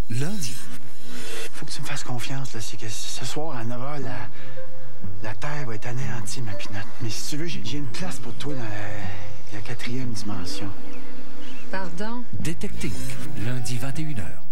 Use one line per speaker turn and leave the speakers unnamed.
lundi.
Faut que tu me fasses confiance, là. C'est que ce soir, à 9h, la Terre va être anéantie, ma pinotte. Mais si tu veux, j'ai une place pour toi dans la 4e dimension.
Pardon?
Détective, lundi 21h.